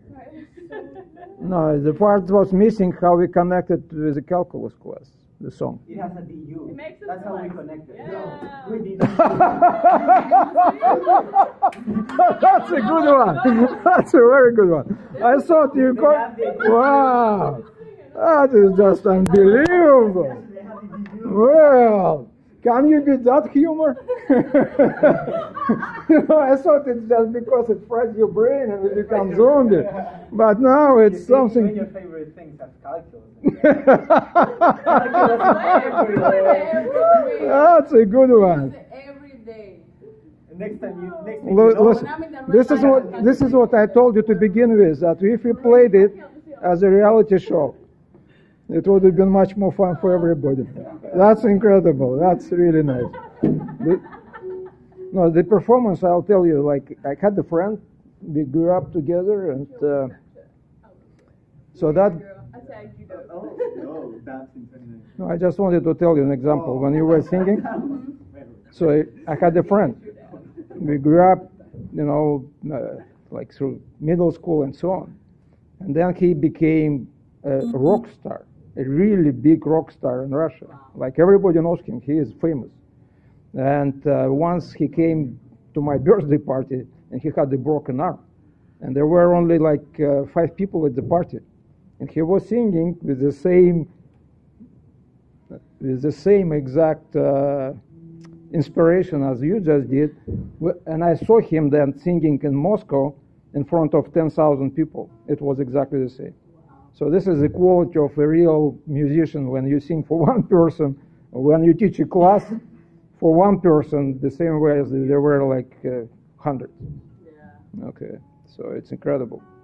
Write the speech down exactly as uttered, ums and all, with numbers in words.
No, the part was missing how we connected with the calculus class, the song. It has a D U. It makes us That's how we feel like- connected. Yeah. No, we did That's a good one. That's a very good one. I thought you could. Wow, that is just unbelievable. Well, can you beat that humor? You know, I thought it's just because it fries your brain and you become zombie. But now it's You see, One of something. your favorite things is calculus. That's a good one. Every day. Next time you, next time Lo- you know, listen, this is what this is what I told you to begin with. That if we played it as a reality show, it would have been much more fun for everybody. That's incredible. That's really nice. The, no, the performance, I'll tell you, like, I had a friend, we grew up together, and uh, so that, Oh, no, that's interesting. no, I just wanted to tell you an example. When you were singing, so I, I had a friend. We grew up, you know, uh, like through middle school and so on. And then he became a rock star, a really big rock star in Russia. Like everybody knows him, he is famous. And uh, once he came to my birthday party and he had a broken arm. And there were only like uh, five people at the party. And he was singing with the same, with the same exact uh, inspiration as you just did. And I saw him then singing in Moscow in front of ten thousand people. It was exactly the same. So this is the quality of a real musician when you sing for one person, or when you teach a class for one person, the same way as there were like uh, hundreds. Yeah. Okay, so it's incredible.